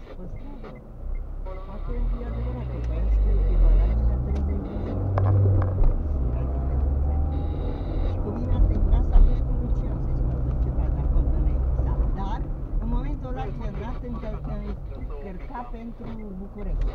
pe stradă. Acolo e adevărat că pe aia știu că la mine 30 de zile. Și cu mine a terminat, s-a dus cu Lucian să-i scoată ceva de acolo de neexistat. Dar, în momentul ăla terminat, încărca pentru București.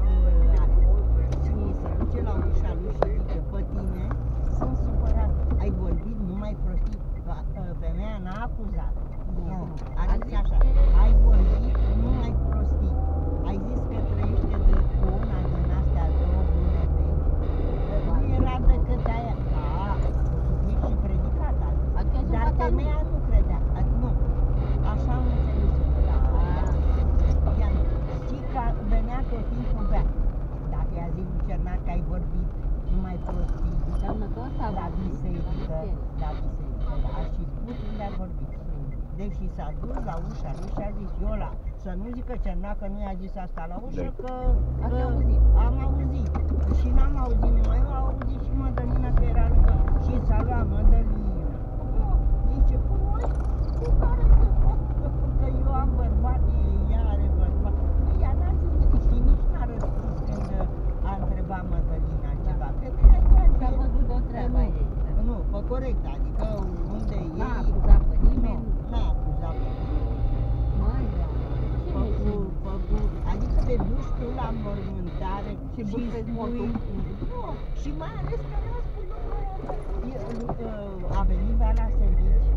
Și se duce la ușa lui și zice, pe tine sunt supărat, ai vorbit numai prostii. Femeia n-a acuzat. Nu, a zis așa, ai vorbit numai prostii. Ai zis că trăiește de cu una din astea două bune vechi. Nu era decât aia. Da, subiect și predicat. Dar femeia nu credea. Nu, așa am înțeles. Da, știi că venea tot timpul bea. Dacă i-a zis lui Cernac că ai vorbit numai prostii. Înseamnă că ăsta la biserică, la biserică, da, și spus unde a vorbit. Deci s-a dus la ușa lui și a zis, Iola, să nu zică Cernac că nu i-a zis asta la ușă, că am auzit. Și n-am auzit numai eu, au auzit și Mădălina că era lângă. Și s-a luat Mădălina. Zice, cu care că eu am bărbat, ea are bărbat. Ea n-a zis și nici n-a răspuns când a întrebat Mădălina ceva. S-a văzut de treaba ei. Nu, pe corect, adică unde ei... N-a acuzat pe nimeni. N-a acuzat pe nimeni. Măi, da. Adică te duci tu la mormântare și bârfezi mortul. Nu, și mai ales că n-a spus a venit bea la servici.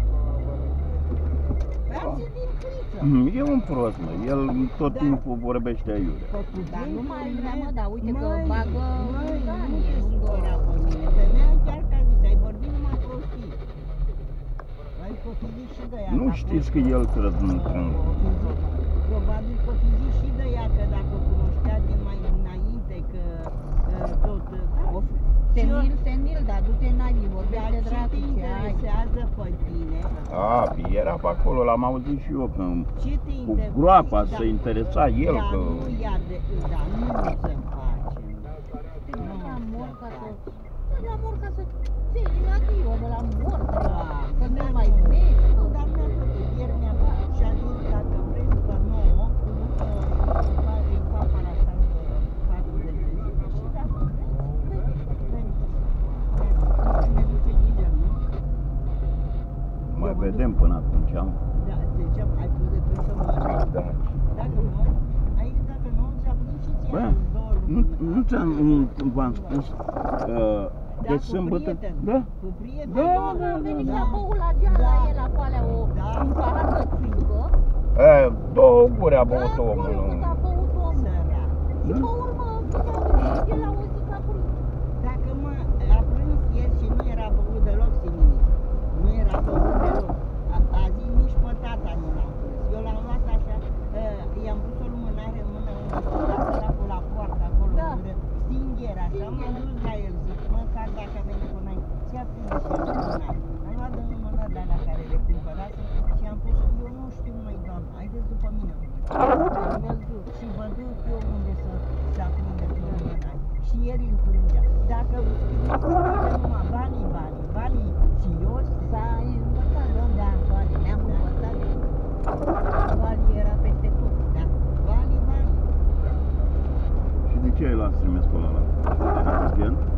Alții din Criță. E un prost, mă, el tot timpul vorbește aiurea. Dar nu mai vrea, mă, dar uite că bagă Danie, nu dorea pe mine. Femeia chiar că a zis, ai vorbit numai prostii. Ai copilii și de ea. Nu știți că el cred într-un... Probabil copilii și de ea, că dacă o cunoștea de mai înainte, că tot... Senil, dar du-te n-ai, vorbește dracu, ce te interesează pe tine? Era pe acolo, l-am auzit și eu, că cu Cu groapa se interesa el, că... Nu ia de... Dar nu se face. Te duci la mor ca să... La mor ca să... ții adio de la mor, să nu mai vezi. Nu, dar mi-a plăcut, ieri mi-a plăcut și a zis, dacă vrei după 9, îi fac parasal de 4 de zile. Și dacă vrei, ne duce Gigel, nu? Mai vedem până atunci, am. Da, deci ai pus de când să mori? Da. Dacă mori, aici dacă nu, ți-a pus și ție Bă, 2 luni. v-am spus că de sâmbătă... Da? Cu prieten? A venit și a băut la geam la el, acolo, un pahar de țuică. 2 guri a băut Da, omul. cât a băut omul. Și pe urmă, el a auzit că a prins. Dacă a prins ieri și nu era băut deloc, Siminic. Nu era băut deloc. A zis nici pe tata nu l-am prins. Eu l-am luat așa, i-am pus o lumânare în mână, unul la poartă acolo, stingher, așa, m-am dus la el, zic, măcar dacă a venit cu noi, ți-a prins și el lumânare. Am luat de lumânări de alea care le cumpărase și am pus, eu nu știu, măi, doamnă, haideți după mine. Și vă duc eu unde să aprinde lumânare. Și el îl plângea. Dacă scrieți numai banii, și eu s-a învățat, da, banii, ne-am învățat. Banii era peste tot, da, banii. Și de ce ai l-ați trimis pe ăla? Era urgent?